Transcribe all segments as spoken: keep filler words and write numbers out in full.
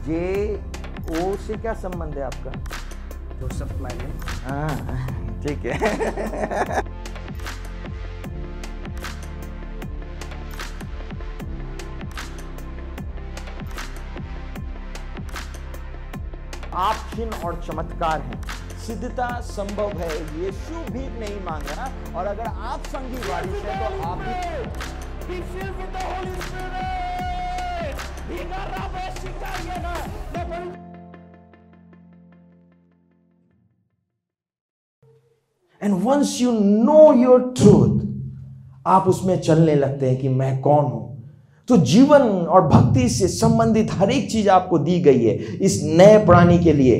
जे ओ से क्या संबंध है आपका? Joseph Marian. हाँ ठीक है। आप चिन्ह और चमत्कार हैं, सिद्धता संभव है, यीशु भी नहीं मांगा। और अगर आप संगी वारिस हैं तो आप भी and once you know your truth, आप उसमें चलने लगते हैं कि मैं कौन हूं। तो जीवन और भक्ति से संबंधित हर एक चीज आपको दी गई है इस नए प्राणी के लिए।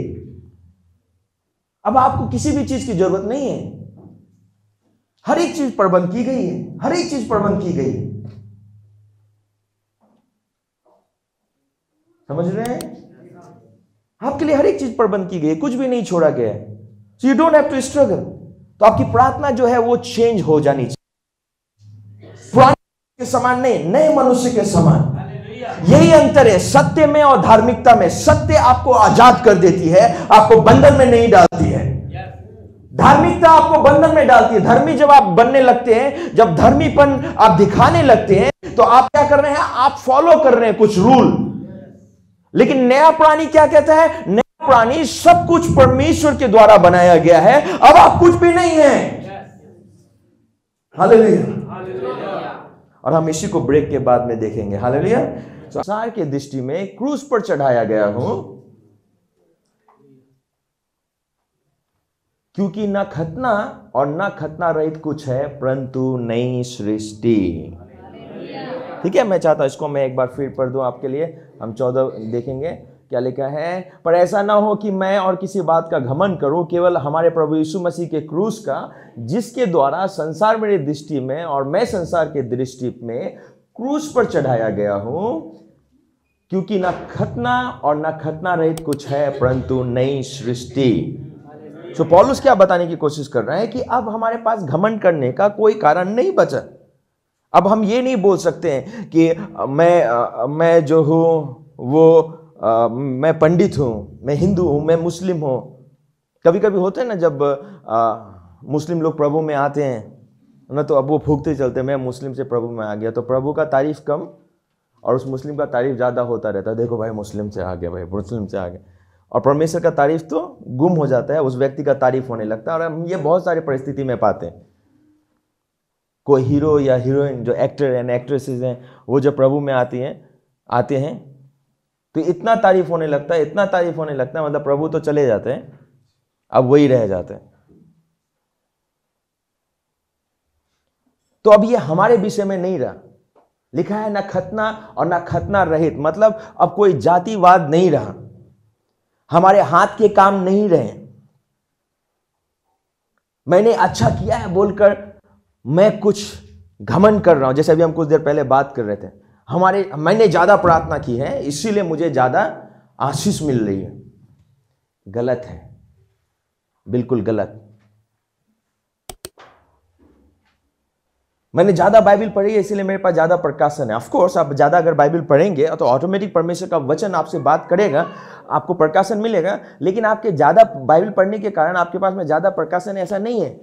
अब आपको किसी भी चीज की जरूरत नहीं है, हर एक चीज प्रबंध की गई है, हर एक चीज प्रबंध की गई है। समझ रहे हैं? आपके लिए हर एक चीज प्रबंध की गई है, कुछ भी नहीं छोड़ा गया है। So you don't have to struggle. तो आपकी प्रार्थना जो है वो चेंज हो जानी चाहिए, पुराने के समान नहीं, नए मनुष्य के समान। यही अंतर है सत्य में और धार्मिकता में। सत्य आपको आजाद कर देती है, आपको बंधन में नहीं डालती है। धार्मिकता आपको बंधन में डालती है। धर्मी जब आप बनने लगते हैं, जब धर्मीपन आप दिखाने लगते हैं, तो आप क्या कर रहे हैं? आप फॉलो कर रहे हैं कुछ रूल। लेकिन नया प्राणी क्या कहता है? नया प्राणी सब कुछ परमेश्वर के द्वारा बनाया गया है, अब आप कुछ भी नहीं है। हालेलुया। और हम इसी को ब्रेक के बाद में देखेंगे। हालेलुया। संसार के दृष्टि में क्रूस पर चढ़ाया गया हूं, क्योंकि न खतना और न खतना रहित कुछ है परंतु नई सृष्टि। ठीक है, मैं चाहता हूं इसको मैं एक बार फिर पढ़ दूं आपके लिए। हम चौदह देखेंगे क्या लिखा है। पर ऐसा ना हो कि मैं और किसी बात का घमंड करूं, केवल हमारे प्रभु यीशु मसीह के क्रूस का, जिसके द्वारा संसार मेरी दृष्टि में और मैं संसार के दृष्टि में क्रूस पर चढ़ाया गया हूं, क्योंकि ना खतना और ना खतना रहित कुछ है परंतु नई सृष्टि। सो पौलुस क्या बताने की कोशिश कर रहा है कि अब हमारे पास घमंड करने का कोई कारण नहीं बचा। अब हम ये नहीं बोल सकते हैं कि मैं मैं जो हूं वो आ, मैं पंडित हूं, मैं हिंदू हूं, मैं मुस्लिम हूं। कभी कभी होते हैं ना, जब आ, मुस्लिम लोग प्रभु में आते हैं ना, तो अब वो फूकते चलते हैं, मैं मुस्लिम से प्रभु में आ गया, तो प्रभु का तारीफ कम और उस मुस्लिम का तारीफ ज़्यादा होता रहता है। देखो भाई मुस्लिम से आ गया, भाई मुस्लिम से आ गया। और परमेश्वर का तारीफ तो गुम हो जाता है, उस व्यक्ति का तारीफ होने लगता है। और हम ये बहुत सारी परिस्थिति में पाते हैं। कोई हीरो या हीरोइन जो एक्टर एंड एक्ट्रेसेस हैं, वो जब प्रभु में आती हैं आते हैं तो इतना तारीफ होने लगता है, इतना तारीफ होने लगता है, मतलब प्रभु तो चले जाते हैं, अब वही रह जाते हैं। तो अब ये हमारे विषय में नहीं रहा। लिखा है ना खतना और ना खतना रहित, मतलब अब कोई जातिवाद नहीं रहा, हमारे हाथ के काम नहीं रहे। मैंने अच्छा किया है बोलकर मैं कुछ घमंड कर रहा हूं। जैसे अभी हम कुछ देर पहले बात कर रहे थे, हमारे मैंने ज्यादा प्रार्थना की है इसीलिए मुझे ज्यादा आशीष मिल रही है। गलत है, बिल्कुल गलत। मैंने ज्यादा बाइबल पढ़ी है इसीलिए मेरे पास ज्यादा प्रकाशन है। ऑफ कोर्स आप ज्यादा अगर बाइबल पढ़ेंगे तो ऑटोमेटिक परमेश्वर का वचन आपसे बात करेगा, आपको प्रकाशन मिलेगा। लेकिन आपके ज्यादा बाइबल पढ़ने के कारण आपके पास में ज्यादा प्रकाशन है, ऐसा नहीं है।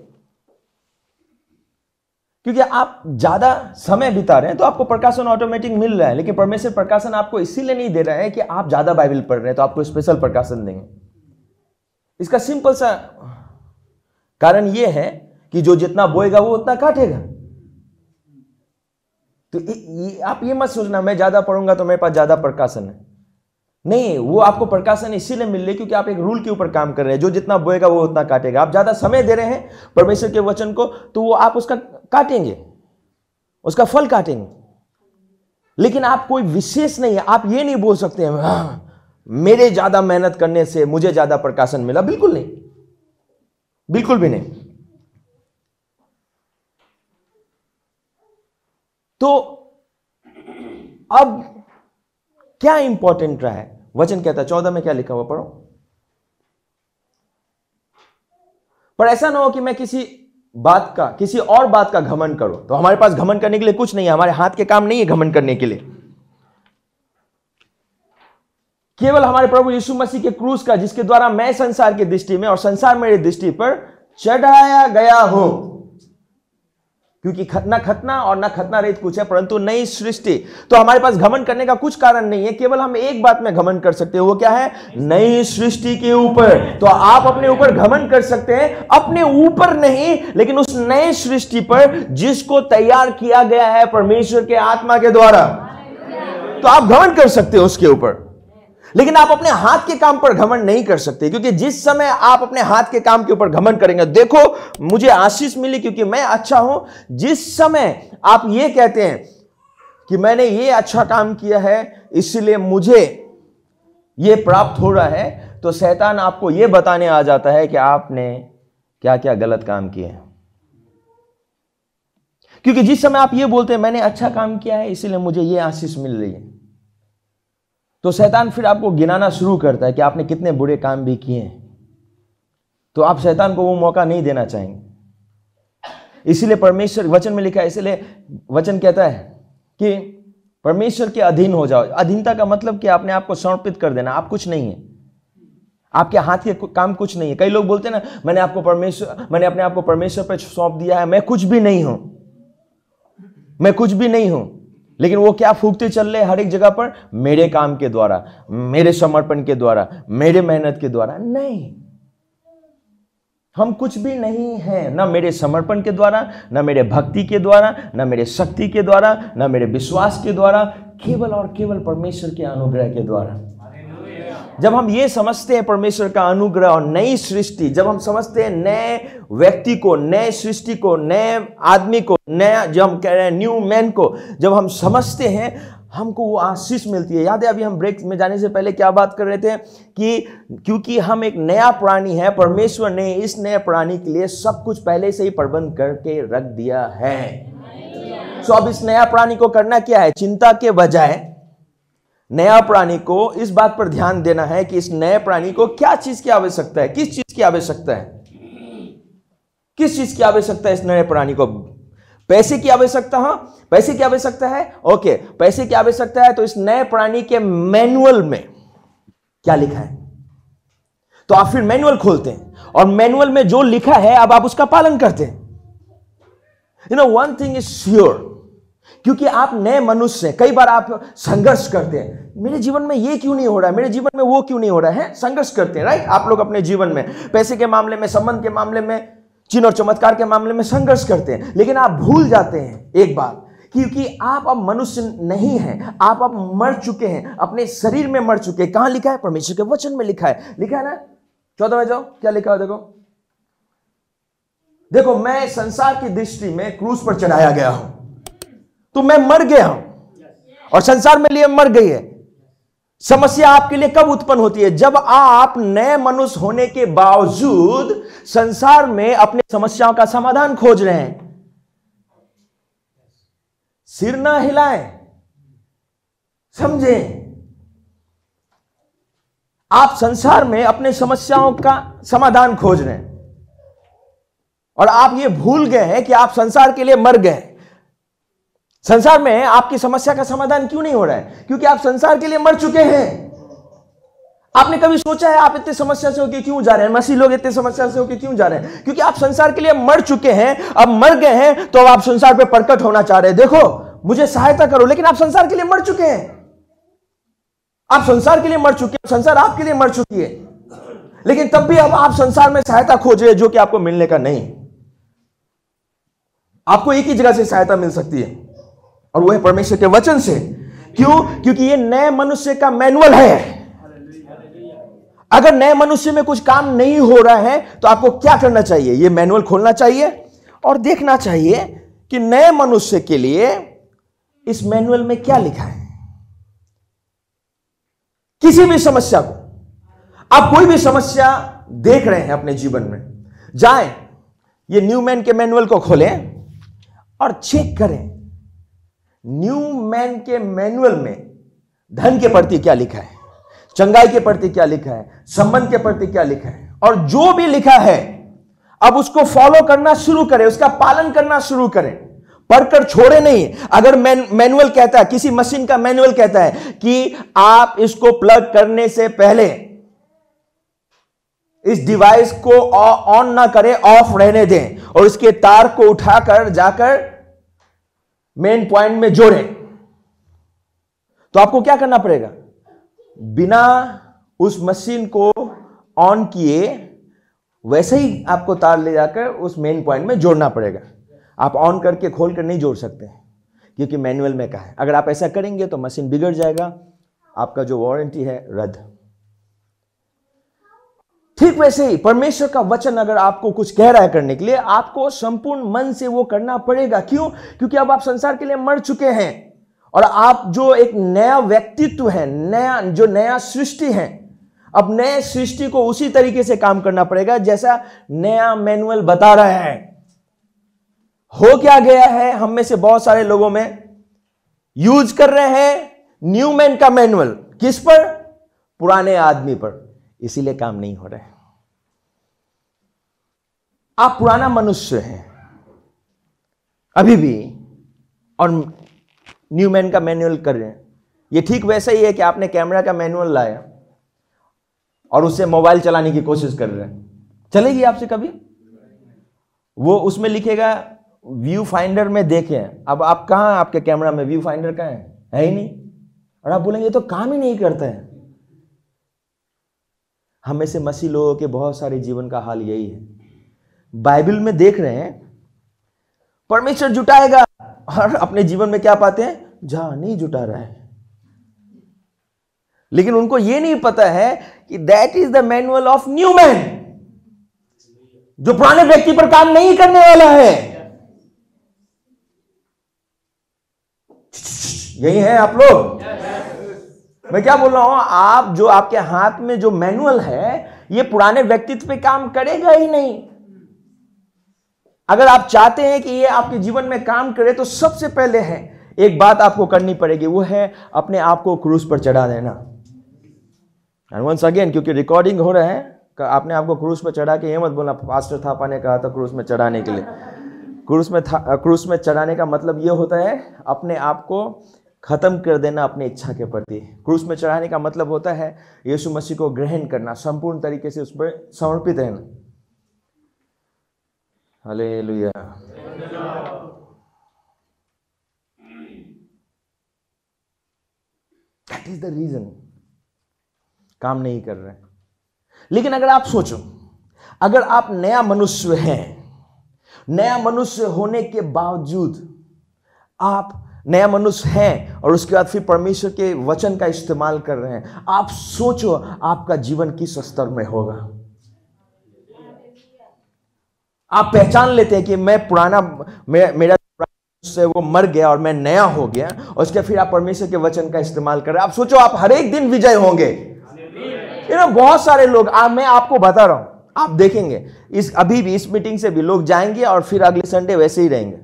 क्योंकि आप ज्यादा समय बिता रहे हैं तो आपको प्रकाशन ऑटोमेटिक मिल रहा है। लेकिन परमेश्वर प्रकाशन आपको इसीलिए नहीं दे रहा है कि आप ज्यादा बाइबल पढ़ रहे हैं तो आपको स्पेशल प्रकाशन देंगे। इसका सिंपल सा कारण यह है कि जो जितना बोएगा वो उतना काटेगा। तो ये, आप ये मत सोचना मैं ज्यादा पढ़ूंगा तो मेरे पास ज्यादा प्रकाशन है। नहीं, वो आपको प्रकाशन इसीलिए मिल रही है क्योंकि आप एक रूल के ऊपर काम कर रहे हैं। जो जितना बोएगा वो उतना काटेगा। आप ज्यादा समय दे रहे हैं परमेश्वर के वचन को तो वो आप उसका काटेंगे, उसका फल काटेंगे। लेकिन आप कोई विशेष नहीं है। आप ये नहीं बोल सकते हैं हाँ, मेरे ज्यादा मेहनत करने से मुझे ज्यादा प्रकाशन मिला। बिल्कुल नहीं, बिल्कुल भी नहीं। तो अब क्या इंपॉर्टेंट रहा है? वचन कहता है चौदह में क्या लिखा हुआ पढ़ो। पर ऐसा ना हो कि मैं किसी बात का किसी और बात का घमंड करूं। तो हमारे पास घमंड करने के लिए कुछ नहीं है, हमारे हाथ के काम नहीं है घमंड करने के लिए। केवल हमारे प्रभु यीशु मसीह के क्रूस का, जिसके द्वारा मैं संसार की दृष्टि में और संसार मेरी दृष्टि पर चढ़ाया गया हूं। क्योंकि न खतना और न खतना रहित कुछ है परंतु नई सृष्टि। तो हमारे पास घमंड करने का कुछ कारण नहीं है, केवल हम एक बात में घमंड कर सकते हैं, वो क्या है? नई सृष्टि के ऊपर। तो आप अपने ऊपर घमंड कर सकते हैं, अपने ऊपर नहीं लेकिन उस नई सृष्टि पर जिसको तैयार किया गया है परमेश्वर के आत्मा के द्वारा। तो आप घमंड कर सकते हो उसके ऊपर, लेकिन आप अपने हाथ के काम पर घमंड नहीं कर सकते। क्योंकि जिस समय आप अपने हाथ के काम के ऊपर घमंड करेंगे, देखो मुझे आशीष मिली क्योंकि मैं अच्छा हूं, जिस समय आप ये कहते हैं कि मैंने ये अच्छा काम किया है इसलिए मुझे ये प्राप्त हो रहा है, तो शैतान आपको ये बताने आ जाता है कि आपने क्या क्या गलत काम किए हैं। क्योंकि जिस समय आप ये बोलते हैं मैंने अच्छा काम किया है इसीलिए मुझे ये आशीष मिल रही है, तो शैतान फिर आपको गिनाना शुरू करता है कि आपने कितने बुरे काम भी किए हैं। तो आप शैतान को वो मौका नहीं देना चाहेंगे। इसीलिए परमेश्वर वचन में लिखा है, इसीलिए वचन कहता है कि परमेश्वर के अधीन हो जाओ। अधीनता का मतलब कि अपने आप को समर्पित कर देना। आप कुछ नहीं है, आपके हाथ के काम कुछ नहीं है। कई लोग बोलते हैं ना, मैंने आपको परमेश्वर मैंने अपने आप को परमेश्वर पर सौंप दिया है, मैं कुछ भी नहीं हूं, मैं कुछ भी नहीं हूं। लेकिन वो क्या फूकते चल रहे हर एक जगह पर? मेरे काम के द्वारा, मेरे समर्पण के द्वारा, मेरे मेहनत के द्वारा। नहीं, हम कुछ भी नहीं हैं, ना मेरे समर्पण के द्वारा, ना मेरे भक्ति के द्वारा, ना मेरे शक्ति के द्वारा, ना मेरे विश्वास के द्वारा, केवल और केवल परमेश्वर के अनुग्रह के द्वारा। जब हम ये समझते हैं परमेश्वर का अनुग्रह और नई सृष्टि, जब हम समझते हैं नए व्यक्ति को, नए सृष्टि को, नए आदमी को, नया जो हम कह रहे हैं न्यू मैन को, जब हम समझते हैं हमको वो आशीष मिलती है। याद है अभी हम ब्रेक में जाने से पहले क्या बात कर रहे थे कि क्योंकि हम एक नया प्राणी है, परमेश्वर ने इस नए प्राणी के लिए सब कुछ पहले से ही प्रबंध करके रख दिया है। सो अब इस नया प्राणी को करना क्या है? चिंता के बजाय नया प्राणी को इस बात पर ध्यान देना है कि इस नए प्राणी को क्या चीज की आवश्यकता है, किस चीज की आवश्यकता है, किस चीज की आवश्यकता है इस नए प्राणी को? पैसे की आवश्यकता, हाँ पैसे की आवश्यकता है, ओके पैसे की आवश्यकता है। तो इस नए प्राणी के मैनुअल में क्या लिखा है? तो आप फिर मैनुअल खोलते हैं और मैनुअल में जो लिखा है अब आप उसका पालन करते हैं। You know one thing is sure, क्योंकि आप नए मनुष्य हैं, कई बार आप संघर्ष करते हैं, मेरे जीवन में ये क्यों नहीं हो रहा है, मेरे जीवन में वो क्यों नहीं हो रहा है, संघर्ष करते हैं, राइट? आप लोग अपने जीवन में पैसे के मामले में, संबंध के मामले में, चिन्ह और चमत्कार के मामले में संघर्ष करते हैं। लेकिन आप भूल जाते हैं एक बात, क्योंकि आप अब मनुष्य नहीं हैं, आप अब मर चुके हैं, अपने शरीर में मर चुके हैं। कहां लिखा है? परमेश्वर के वचन में लिखा है, लिखा है ना चौदह में जाओ, क्या लिखा है देखो, देखो मैं संसार की दृष्टि में क्रूस पर चढ़ाया गया हूं, तो मैं मर गया हूं और संसार में लिए मर गई है। समस्या आपके लिए कब उत्पन्न होती है? जब आप नए मनुष्य होने के बावजूद संसार में अपनी समस्याओं का समाधान खोज रहे हैं। सिर ना हिलाएं, समझे? आप संसार में अपने समस्याओं का समाधान खोज रहे हैं और आप ये भूल गए हैं कि आप संसार के लिए मर गए। संसार में आपकी समस्या का समाधान क्यों नहीं हो रहा है? क्योंकि आप संसार के लिए मर चुके हैं। आपने कभी सोचा है आप इतने समस्या से होकर क्यों जा रहे हैं? मसीह लोग इतने समस्या से होकर क्यों जा रहे हैं? क्योंकि आप संसार के लिए मर चुके हैं। अब मर गए हैं तो अब आप संसार पे प्रकट होना चाह रहे हैं, देखो मुझे सहायता करो, लेकिन आप संसार के लिए मर चुके हैं। आप संसार के लिए मर चुके हैं, संसार आपके लिए मर चुकी है, लेकिन तब भी अब आप संसार में सहायता खोज रहे हैं जो कि आपको मिलने का नहीं। आपको एक ही जगह से सहायता मिल सकती है और वो है परमेश्वर के वचन से। क्यों? क्योंकि ये नए मनुष्य का मैनुअल है। अगर नए मनुष्य में कुछ काम नहीं हो रहा है तो आपको क्या करना चाहिए? ये मैनुअल खोलना चाहिए और देखना चाहिए कि नए मनुष्य के लिए इस मैनुअल में क्या लिखा है। किसी भी समस्या को, आप कोई भी समस्या देख रहे हैं अपने जीवन में, जाएं ये न्यू मैन के मैनुअल को खोलें और चेक करें न्यू मैन के मैनुअल में धन के प्रति क्या लिखा है, चंगाई के प्रति क्या लिखा है, संबंध के प्रति क्या लिखा है। और जो भी लिखा है अब उसको फॉलो करना शुरू करें, उसका पालन करना शुरू करें। पढ़कर छोड़े नहीं। अगर मैन मैनुअल कहता है, किसी मशीन का मैनुअल कहता है कि आप इसको प्लग करने से पहले इस डिवाइस को ऑन ना करें, ऑफ रहने दें और इसके तार को उठाकर जाकर मेन पॉइंट में जोड़ें, तो आपको क्या करना पड़ेगा? बिना उस मशीन को ऑन किए वैसे ही आपको तार ले जाकर उस मेन पॉइंट में जोड़ना पड़ेगा। आप ऑन करके खोल कर नहीं जोड़ सकते क्योंकि मैनुअल में कहा है। अगर आप ऐसा करेंगे तो मशीन बिगड़ जाएगा, आपका जो वारंटी है रद्द। ठीक वैसे ही परमेश्वर का वचन अगर आपको कुछ कह रहा है करने के लिए, आपको संपूर्ण मन से वो करना पड़ेगा। क्यों? क्योंकि अब आप संसार के लिए मर चुके हैं और आप जो एक नया व्यक्तित्व है, नया जो नया सृष्टि है, अब नए सृष्टि को उसी तरीके से काम करना पड़ेगा जैसा नया मैनुअल बता रहा है। हो क्या गया है, हम में से बहुत सारे लोगों में यूज कर रहे हैं न्यू मैन का मैनुअल। किस पर? पुराने आदमी पर। इसीलिए काम नहीं हो रहा है। आप पुराना मनुष्य हैं अभी भी और न्यू मैन का मैनुअल कर रहे हैं। ये ठीक वैसा ही है कि आपने कैमरा का मैनुअल लाया और उससे मोबाइल चलाने की कोशिश कर रहे हैं। चलेगी आपसे कभी? वो उसमें लिखेगा व्यू फाइंडर में देखें। अब आप कहां, आपके कैमरा में व्यू फाइंडर कहां है? है ही नहीं। और आप बोलेंगे तो काम ही नहीं करता है। हमें से मसीह लोगों के बहुत सारे जीवन का हाल यही है। बाइबल में देख रहे हैं परमेश्वर जुटाएगा और अपने जीवन में क्या पाते हैं? जहां नहीं जुटा रहा है। लेकिन उनको यह नहीं पता है कि that is the manual of new man, जो पुराने व्यक्ति पर काम नहीं करने वाला है। यही है आप लोग। मैं क्या बोल रहा हूं? आप जो आपके हाथ में जो मैनुअल है, ये पुराने व्यक्तित्व पे काम करेगा ही नहीं। अगर आप चाहते हैं कि ये आपके जीवन में काम करे तो सबसे पहले है एक बात आपको करनी पड़ेगी, वो है अपने आप को क्रूस पर चढ़ा देना। एंड वंस अगेन, क्योंकि रिकॉर्डिंग हो रहा है, आपने आपको क्रूस पर चढ़ा के ये मत बोलना पास्टर थापा ने कहा था क्रूस में चढ़ाने के लिए। क्रूस में था, क्रूस में चढ़ाने का मतलब ये होता है अपने आप को खत्म कर देना अपनी इच्छा के प्रति। क्रूस में चढ़ाने का मतलब होता है यीशु मसीह को ग्रहण करना, संपूर्ण तरीके से उस पर समर्पित रहना। Hallelujah. That is the reason काम नहीं कर रहे। लेकिन अगर आप सोचो, अगर आप नया मनुष्य हैं, नया मनुष्य होने के बावजूद आप नया मनुष्य हैं और उसके बाद फिर परमेश्वर के वचन का इस्तेमाल कर रहे हैं, आप सोचो आपका जीवन किस स्तर में होगा। आप पहचान लेते हैं कि मैं पुराना मे, मेरा से वो मर गया और मैं नया हो गया, और उसके फिर आप परमेश्वर के वचन का इस्तेमाल कर रहे हैं। आप सोचो आप हर एक दिन विजय होंगे। ये ना बहुत सारे लोग, आ, मैं आपको बता रहा हूं, आप देखेंगे इस अभी भी इस मीटिंग से भी लोग जाएंगे और फिर अगले संडे वैसे ही रहेंगे।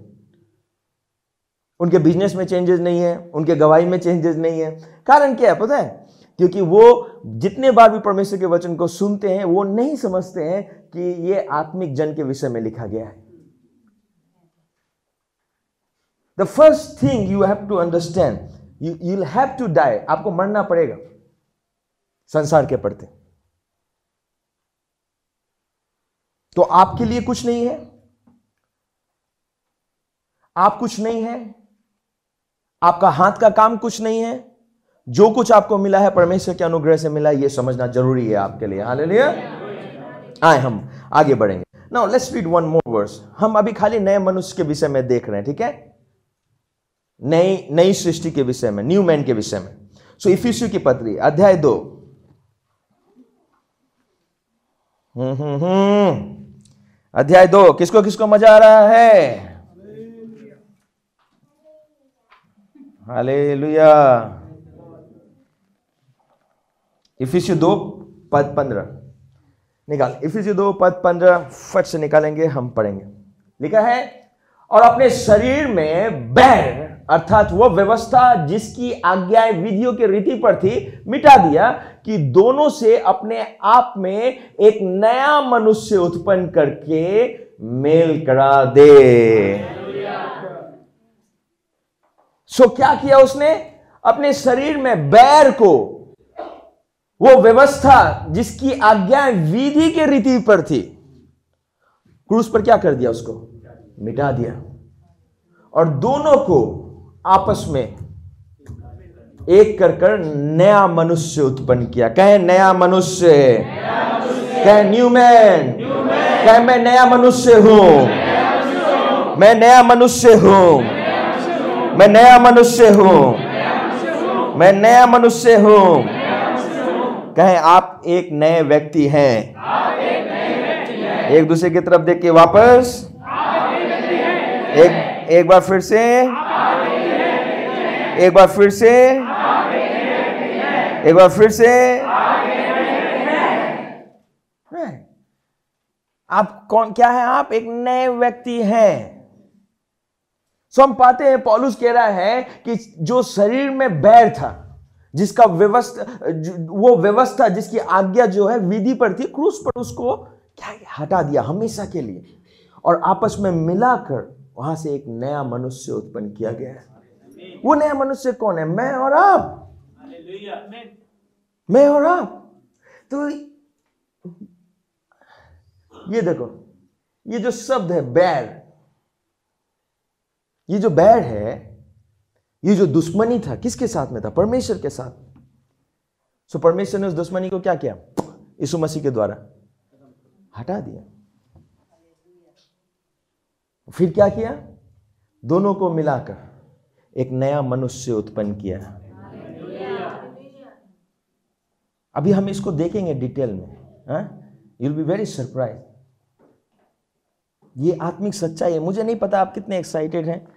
उनके बिजनेस में चेंजेस नहीं है, उनके गवाही में चेंजेस नहीं है। कारण क्या है पता है? क्योंकि वो जितने बार भी परमेश्वर के वचन को सुनते हैं वो नहीं समझते हैं कि ये आत्मिक जन के विषय में लिखा गया है। The first thing you have to understand, you will have to die. आपको मरना पड़ेगा संसार के प्रति। तो आपके लिए कुछ नहीं है, आप कुछ नहीं है, आपका हाथ का काम कुछ नहीं है। जो कुछ आपको मिला है परमेश्वर के अनुग्रह से मिला है, यह समझना जरूरी है आपके लिए। हालेलुया। आए हम आगे बढ़ेंगे। Now let's read one more verse. हम अभी खाली नए मनुष्य के विषय में देख रहे हैं, ठीक है? नई नई सृष्टि के विषय में, न्यू मैन के विषय में। सो इफिसियों की पत्री अध्याय दो, हम्म हम्म हम्म अध्याय दो। किसको किसको मजा आ रहा है? हालेलुया। इफिसियों दो पद पंद्रह निकाल। इफिसियों दो पद पंद्रह फट से निकालेंगे, हम पढ़ेंगे। लिखा है, और अपने शरीर में बैर अर्थात वो व्यवस्था जिसकी आज्ञाएं विधियों के रीति पर थी मिटा दिया, कि दोनों से अपने आप में एक नया मनुष्य उत्पन्न करके मेल करा दे। सो क्या किया उसने? अपने शरीर में बैर को, वो व्यवस्था जिसकी आज्ञा विधि के रीति पर थी, क्रूस पर क्या कर दिया? उसको मिटा दिया और दोनों को आपस में एक कर कर नया मनुष्य उत्पन्न किया। कहे नया मनुष्य, कहे न्यू मैन, कहे मैं नया मनुष्य हूं, मैं नया मनुष्य हूं, मैं नया मनुष्य हूं, मैं नया मनुष्य हूं। कहे आप एक नए व्यक्ति हैं। एक दूसरे की तरफ देख के वापस एक एक बार फिर से, एक बार फिर से, एक बार फिर से। आप कौन, क्या है? आप एक नए व्यक्ति हैं। सो हम पाते हैं पौलुस कह रहा है कि जो शरीर में बैर था, जिसका व्यवस्था, वो व्यवस्था जिसकी आज्ञा जो है विधि पर थी, क्रूस पर उसको क्या हटा दिया हमेशा के लिए, और आपस में मिलाकर वहां से एक नया मनुष्य उत्पन्न किया गया है। वो नया मनुष्य कौन है? मैं और आप, मैं और आप। तो ये देखो, ये जो शब्द है बैर, ये जो बैर है, ये जो दुश्मनी था, किसके साथ में था? परमेश्वर के साथ। सो परमेश्वर ने उस दुश्मनी को क्या किया? यीशु मसीह के द्वारा हटा दिया। फिर क्या किया? दोनों को मिलाकर एक नया मनुष्य उत्पन्न किया। अभी हम इसको देखेंगे डिटेल में। You will be very surprise. ये आत्मिक सच्चाई है। मुझे नहीं पता आप कितने एक्साइटेड हैं,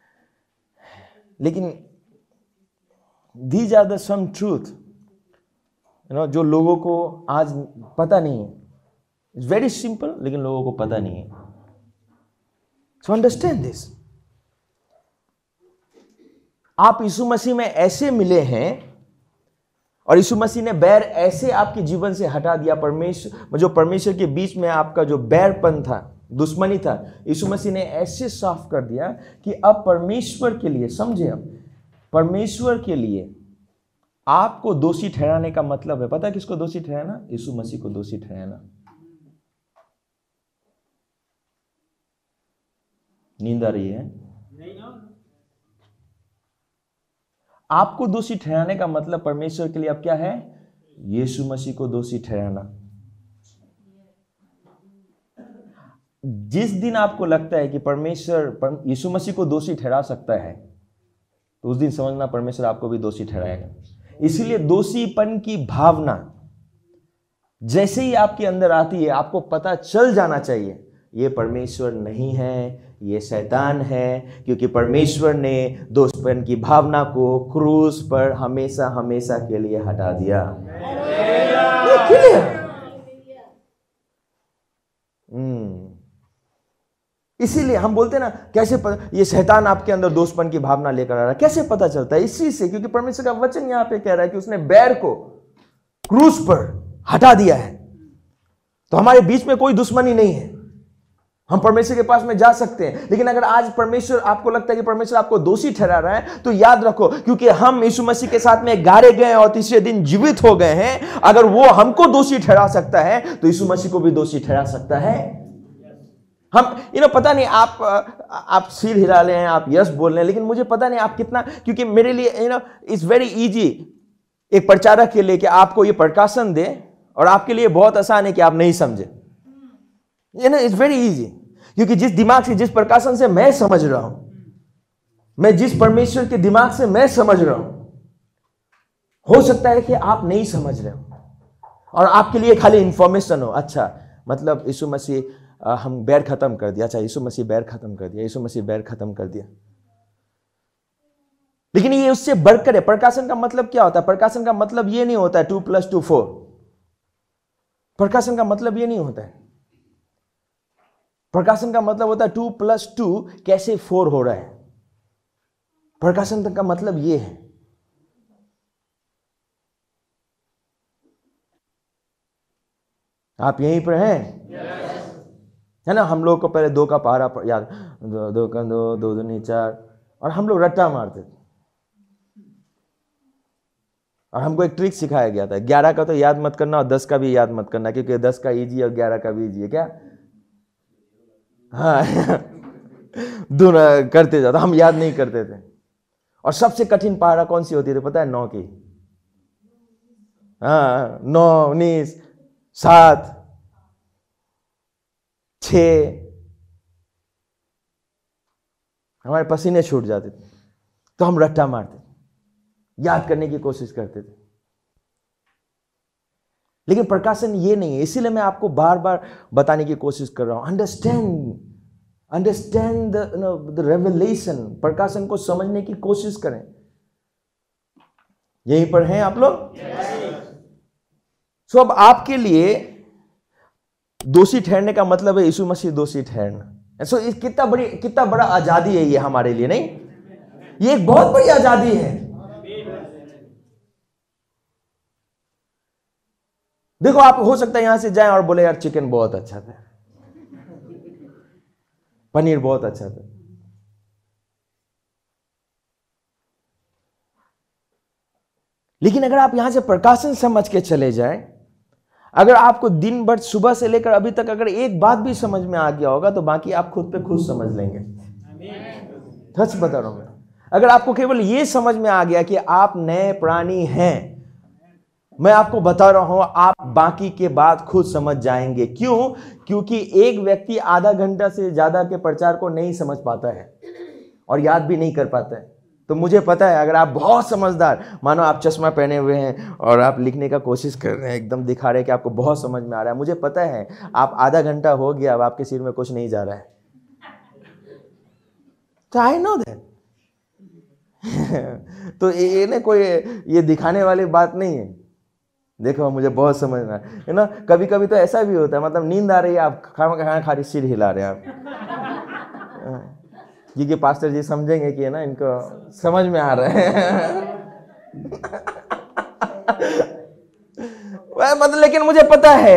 लेकिन these are the some truth, you know, जो लोगों को आज पता नहीं है। इट्स वेरी सिंपल, लेकिन लोगों को पता नहीं है। So understand this. आप यीशु मसीह में ऐसे मिले हैं और यीशु मसीह ने बैर ऐसे आपके जीवन से हटा दिया। परमेश्वर, जो परमेश्वर के बीच में आपका जो बैरपन था, दुश्मनी था, यीशु मसीह ने ऐसे साफ कर दिया कि अब परमेश्वर के लिए, समझे, अब परमेश्वर के लिए आपको दोषी ठहराने का मतलब है, पता है किसको दोषी ठहराना? यीशु मसीह को दोषी ठहराना। नींद आ रही है? आपको दोषी ठहराने का मतलब परमेश्वर के लिए अब क्या है? यीशु मसीह को दोषी ठहराना। जिस दिन आपको लगता है कि परमेश्वर यीशु मसीह को दोषी ठहरा सकता है, तो उस दिन समझना परमेश्वर आपको भी दोषी ठहराएगा। इसीलिए दोषीपन की भावना जैसे ही आपके अंदर आती है, आपको पता चल जाना चाहिए ये परमेश्वर नहीं है, ये शैतान है, क्योंकि परमेश्वर ने दोषपन की भावना को क्रूस पर हमेशा हमेशा के लिए हटा दिया। हम्म इसीलिए हम बोलते हैं ना, कैसे पता, ये शैतान आपके अंदर दोषपन की भावना लेकर आ रहा है, कैसे पता चलता है? इसी से, क्योंकि परमेश्वर का वचन यहां पे कह रहा है कि उसने बैर को क्रूस पर हटा दिया है। तो हमारे बीच में कोई दुश्मनी नहीं है, हम परमेश्वर के पास में जा सकते हैं। लेकिन अगर आज परमेश्वर, आपको लगता है कि परमेश्वर आपको दोषी ठहरा रहा है, तो याद रखो, क्योंकि हम यीशु मसीह के साथ में गाड़े गए और तीसरे दिन जीवित हो गए हैं, अगर वो हमको दोषी ठहरा सकता है तो यीशु मसीह को भी दोषी ठहरा सकता है। हम यू नो पता नहीं, आप आप सिर हिला रहे हैं, आप यस बोल रहे हैं, लेकिन मुझे पता नहीं आप कितना, क्योंकि मेरे लिए you know it's very easy एक प्रचारक के लिए कि आपको ये प्रकाशन दे, और आपके लिए बहुत आसान है कि आप नहीं समझे। You know it's very easy, क्योंकि जिस दिमाग से, जिस प्रकाशन से मैं समझ रहा हूं, मैं जिस परमेश्वर के दिमाग से मैं समझ रहा हूं, हो सकता है कि आप नहीं समझ रहे हो और आपके लिए खाली इंफॉर्मेशन हो। अच्छा, मतलब यीशु मसीह, हम बैर खत्म कर दिया। अच्छा, यीशु मसीह बैर खत्म कर दिया, यीशु मसीह बैर खत्म कर दिया। लेकिन ये उससे बढ़कर है। प्रकाशन का मतलब क्या होता है? प्रकाशन का मतलब ये नहीं होता है टू प्लस टू फोर। प्रकाशन का मतलब ये नहीं होता है। प्रकाशन का मतलब होता है टू प्लस टू कैसे फोर हो रहा है। प्रकाशन का मतलब ये है। आप यहीं पर हैं? yes. है ना? हम लोग को पहले दो का पहाड़ा याद, दो, दो का दो, दो दूनी चार, और हम लोग रट्टा मारते थे। और हमको एक ट्रिक सिखाया गया था, ग्यारह का तो याद मत करना और दस का भी याद मत करना, क्योंकि दस का इजी और ग्यारह का भी इजी है। क्या? हाँ दोनों करते जाते, हम याद नहीं करते थे। और सबसे कठिन पहाड़ा कौन सी होती थी पता है? नौ की। हाँ, नौ, उन्नीस, सात, छ, हमारे पसीने छूट जाते थे तो हम रट्टा मारते थे, याद करने की कोशिश करते थे। लेकिन प्रकाशन ये नहीं है, इसीलिए मैं आपको बार बार बताने की कोशिश कर रहा हूं। Understand understand the the revelation. प्रकाशन को समझने की कोशिश करें। यहीं पर हैं आप लोग? सो अब आपके लिए दोषी ठहरने का मतलब है यीशु मसीह दोषी ठहरना। सो so, कितना बड़ी कितना बड़ा आजादी है ये हमारे लिए, नहीं? ये एक बहुत बड़ी आजादी है। देखो, आप हो सकता है यहां से जाएं और बोले यार चिकन बहुत अच्छा था, पनीर बहुत अच्छा था, लेकिन अगर आप यहां से प्रकाशन समझ के चले जाएं, अगर आपको दिन भर सुबह से लेकर अभी तक अगर एक बात भी समझ में आ गया होगा तो बाकी आप खुद पे खुद समझ लेंगे। सच बता रहा हूं मैं। अगर आपको केवल यह समझ में आ गया कि आप नए प्राणी हैं, मैं आपको बता रहा हूं आप बाकी के बात खुद समझ जाएंगे। क्यों? क्योंकि एक व्यक्ति आधा घंटा से ज्यादा के प्रचार को नहीं समझ पाता है और याद भी नहीं कर पाता है। तो मुझे पता है अगर आप बहुत समझदार, मानो आप चश्मा पहने हुए हैं और आप लिखने का कोशिश कर रहे हैं, एकदम दिखा रहे हैं कि आपको बहुत समझ में आ रहा है, मुझे पता है आप आधा घंटा हो गया अब आपके सिर में कुछ नहीं जा रहा है। तो आई नो दैट। तो ये ना कोई ये दिखाने वाली बात नहीं है। देखो मुझे बहुत समझना है ना। कभी कभी तो ऐसा भी होता है, मतलब नींद आ रही है, आप खाना खाना खा रही सिर हिला रहे हैं आप, क्योंकि पास्टर जी समझेंगे कि है ना इनको समझ में आ रहा है। वह मतलब, लेकिन मुझे पता है।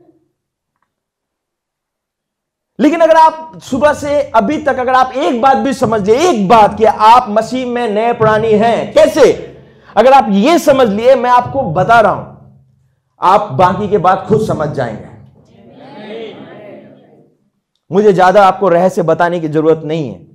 लेकिन अगर आप सुबह से अभी तक अगर आप एक बात भी समझ लिए, एक बात कि आप मसीह में नए प्राणी हैं, कैसे? अगर आप ये समझ लिए, मैं आपको बता रहा हूं आप बाकी के बात खुद समझ जाएंगे। मुझे ज्यादा आपको रहस्य बताने की जरूरत नहीं है।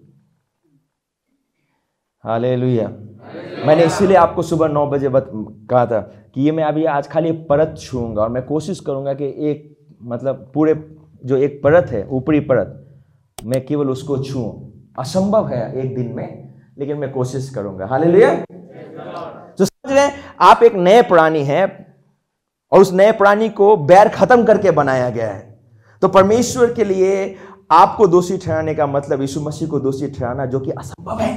हालेलुया। मैंने इसीलिए आपको सुबह नौ बजे बत, कहा था कि ये मैं अभी आज खाली परत छूंगा और मैं कोशिश करूंगा कि एक मतलब पूरे जो एक परत है, ऊपरी परत, मैं केवल उसको छूं। असंभव है एक दिन में, लेकिन मैं कोशिश करूंगा। हालेलुया। तो समझ रहे हैं, आप एक नए प्राणी हैं और उस नए प्राणी को बैर खत्म करके बनाया गया है। तो परमेश्वर के लिए आपको दोषी ठहराने का मतलब यीशु मसीह को दोषी ठहराना, जो कि असंभव है,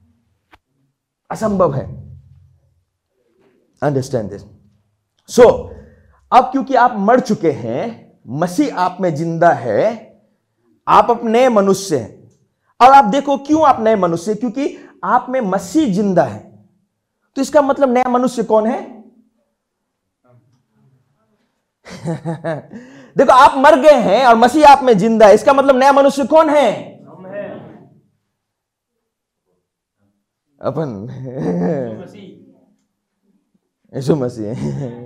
असंभव है। Understand this. सो अब क्योंकि आप मर चुके हैं, मसीह आप में जिंदा है, आप अब नए मनुष्य हैं। और आप देखो क्यों आप नए मनुष्य, क्योंकि आप में मसीह जिंदा है। तो इसका मतलब नया मनुष्य कौन है? देखो, आप मर गए हैं और मसीह आप में जिंदा है, इसका मतलब नया मनुष्य कौन है? अपन यीशु मसीह।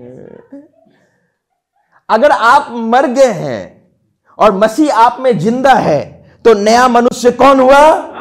अगर आप मर गए हैं और मसीह आप में जिंदा है तो नया मनुष्य कौन हुआ?